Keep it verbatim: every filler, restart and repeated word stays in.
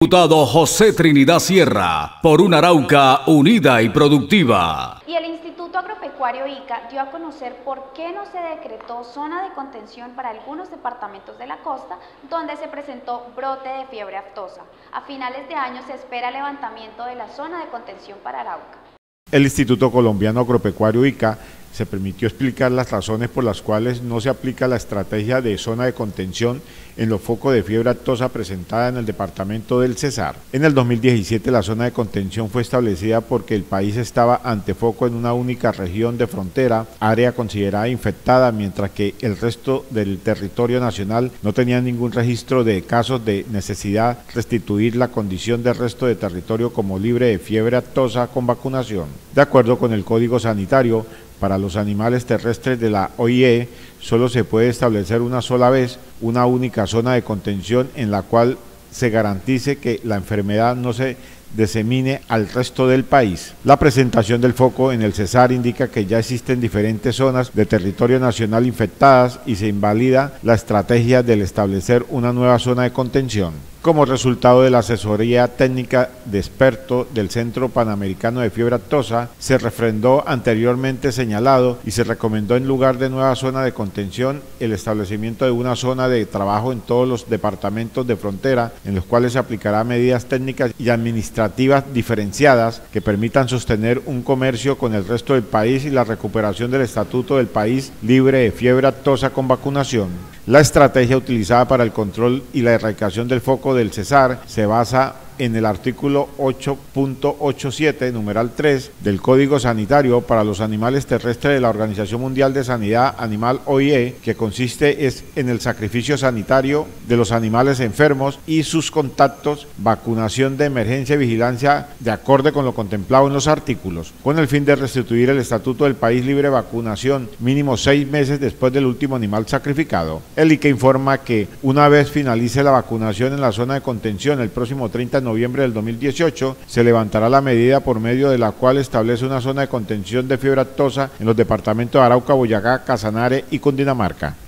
Diputado José Trinidad Sierra, por una Arauca unida y productiva. Y el Instituto Agropecuario ICA dio a conocer por qué no se decretó zona de contención para algunos departamentos de la costa donde se presentó brote de fiebre aftosa. A finales de año se espera el levantamiento de la zona de contención para Arauca. El Instituto Colombiano Agropecuario ICA se permitió explicar las razones por las cuales no se aplica la estrategia de zona de contención en los focos de fiebre aftosa presentada en el departamento del Cesar. En el dos mil diecisiete la zona de contención fue establecida porque el país estaba ante foco en una única región de frontera, área considerada infectada, mientras que el resto del territorio nacional no tenía ningún registro de casos de necesidad de restituir la condición del resto de territorio como libre de fiebre aftosa con vacunación. De acuerdo con el Código Sanitario, para los animales terrestres de la O I E, solo se puede establecer una sola vez una única zona de contención en la cual se garantice que la enfermedad no se disemine al resto del país. La presentación del foco en el Cesar indica que ya existen diferentes zonas de territorio nacional infectadas y se invalida la estrategia del establecer una nueva zona de contención. Como resultado de la asesoría técnica de experto del Centro Panamericano de Fiebre Aftosa, se refrendó anteriormente señalado y se recomendó en lugar de nueva zona de contención el establecimiento de una zona de trabajo en todos los departamentos de frontera, en los cuales se aplicará medidas técnicas y administrativas diferenciadas que permitan sostener un comercio con el resto del país y la recuperación del estatuto del país libre de fiebre aftosa con vacunación. La estrategia utilizada para el control y la erradicación del foco del Cesar se basa en el artículo ocho punto ochenta y siete, numeral tres, del Código Sanitario para los animales terrestres de la Organización Mundial de Sanidad Animal O I E, que consiste es en el sacrificio sanitario de los animales enfermos y sus contactos, vacunación de emergencia y vigilancia de acorde con lo contemplado en los artículos, con el fin de restituir el estatuto del país libre de vacunación mínimo seis meses después del último animal sacrificado. El ICA informa que una vez finalice la vacunación en la zona de contención el próximo treinta de noviembre del dos mil dieciocho, se levantará la medida por medio de la cual establece una zona de contención de fiebre aftosa en los departamentos de Arauca, Boyacá, Casanare y Cundinamarca.